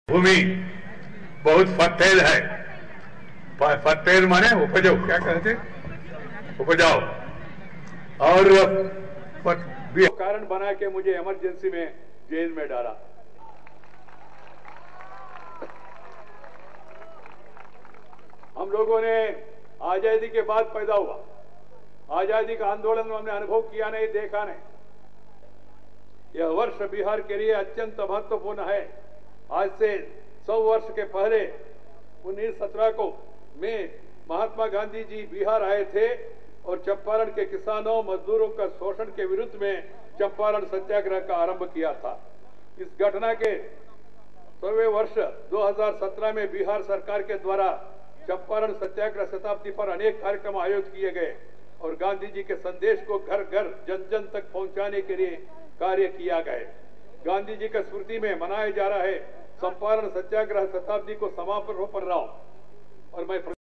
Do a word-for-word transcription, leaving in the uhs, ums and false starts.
भूमि बहुत फर्टाइल है। फर्टाइल माने उपजाऊ, क्या कहते उपजाऊ। और कारण बना के मुझे इमरजेंसी में जेल में डाला। हम लोगों ने आजादी के बाद पैदा हुआ, आजादी का आंदोलन में हमने अनुभव किया नहीं, देखा नहीं। यह वर्ष बिहार के लिए अत्यंत महत्वपूर्ण है। आज से सौ वर्ष के पहले उन्नीस सत्रह को में महात्मा गांधी जी बिहार आए थे और चंपारण के किसानों मजदूरों का शोषण के विरुद्ध में चंपारण सत्याग्रह का आरंभ किया था। इस घटना के सौवें वर्ष दो हज़ार सत्रह में बिहार सरकार के द्वारा चंपारण सत्याग्रह शताब्दी पर अनेक कार्यक्रम आयोजित किए गए और गांधी जी के संदेश को घर घर जन जन तक पहुंचाने के लिए कार्य किया गया। गांधी जी का स्मृति में मनाया जा रहा है चंपारण सत्याग्रह शताब्दी को समापन हो पर रहा हूं और मैं